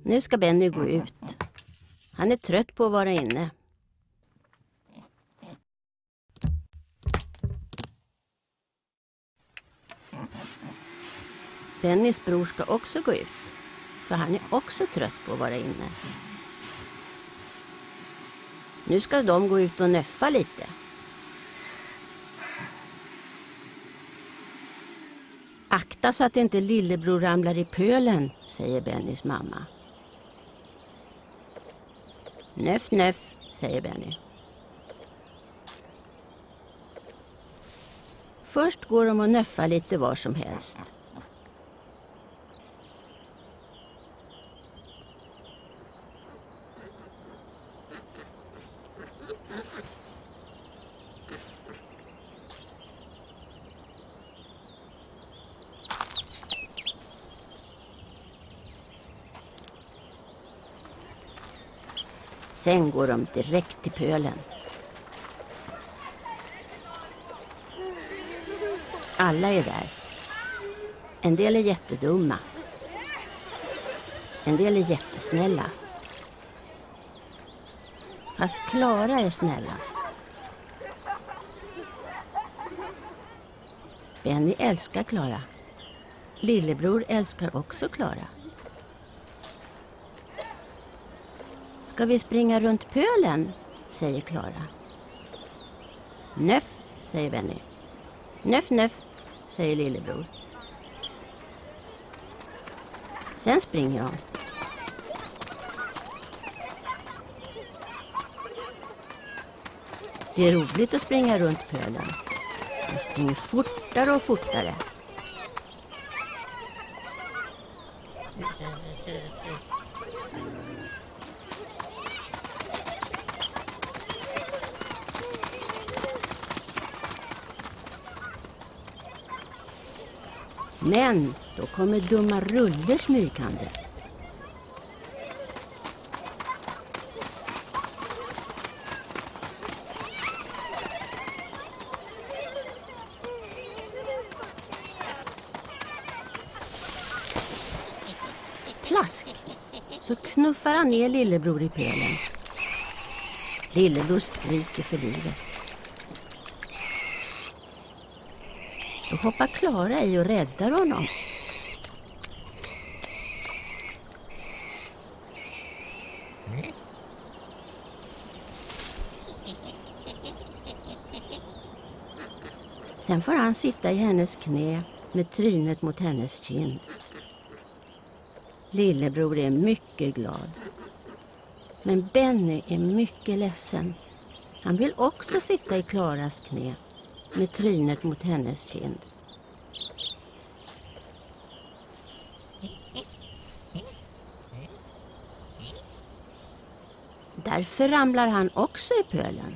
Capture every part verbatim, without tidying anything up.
Nu ska Benny gå ut. Han är trött på att vara inne. Bennys bror ska också gå ut, för han är också trött på att vara inne. Nu ska de gå ut och nöffa lite. Akta så att inte lillebror ramlar i pölen, säger Bennys mamma. Nöff, nöff, säger Benny. Först går de och nöffar lite var som helst. Sen går de direkt till pölen. Alla är där. En del är jättedumma. En del är jättesnälla. Fast Klara är snällast. Benny älskar Klara. Lillebror älskar också Klara. Ska vi springa runt pölen, säger Klara. Nöff, säger Benny. Nöff, nöff, säger lillebror. Sen springer de. Det är roligt att springa runt pölen. De springer fortare och fortare. Men då kommer dumma Rulle smygande. Plask! Så knuffar han ner lillebror i pölen. Lillebror skriker för livet. Då hoppar Klara i och räddar honom. Sen får han sitta i hennes knä med trynet mot hennes kind. Lillebror är mycket glad. Men Benny är mycket ledsen. Han vill också sitta i Klaras knä med trynet mot hennes kind. Därför ramlar han också i pölen.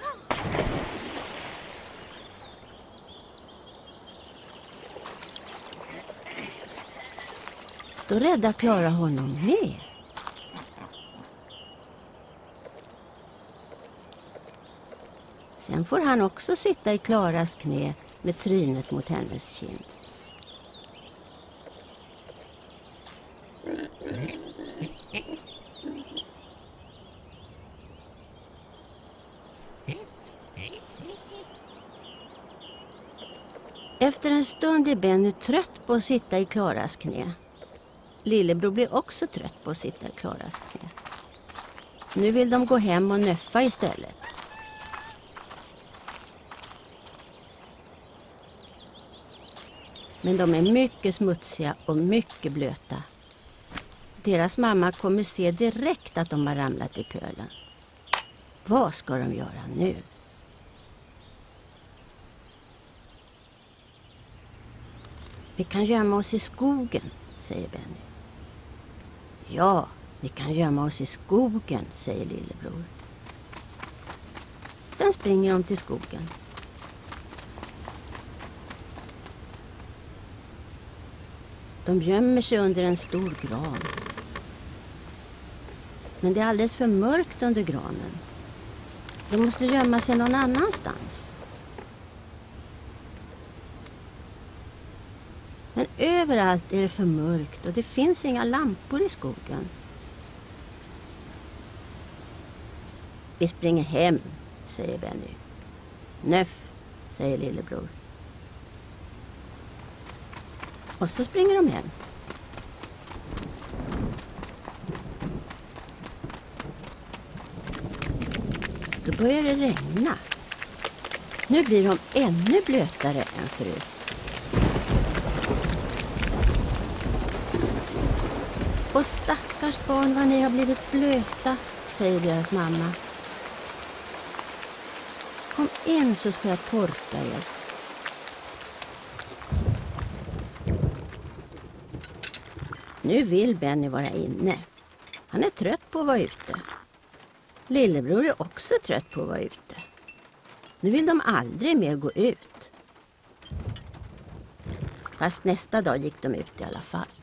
Då räddar Klara honom med. Sen får han också sitta i Klaras knä med trynet mot hennes kind. Efter en stund är Benny trött på att sitta i Klaras knä. Lillebror blir också trött på att sitta i Klaras knä. Nu vill de gå hem och nöffa istället. Men de är mycket smutsiga och mycket blöta. Deras mamma kommer se direkt att de har ramlat i pölen. Vad ska de göra nu? Vi kan gömma oss i skogen, säger Benny. Ja, vi kan gömma oss i skogen, säger lillebror. Sen springer de till skogen. De gömmer sig under en stor gran. Men det är alldeles för mörkt under granen. De måste gömma sig någon annanstans. Men överallt är det för mörkt och det finns inga lampor i skogen. Vi springer hem, säger Benny. Nöff, säger lillebror. Och så springer de hem. Då börjar det regna. Nu blir de ännu blötare än förut. Och stackars barn, vad ni har blivit blöta, säger deras mamma. Kom in så ska jag torka er. Nu vill Benny vara inne. Han är trött på att vara ute. Lillebror är också trött på att vara ute. Nu vill de aldrig mer gå ut. Fast nästa dag gick de ut i alla fall.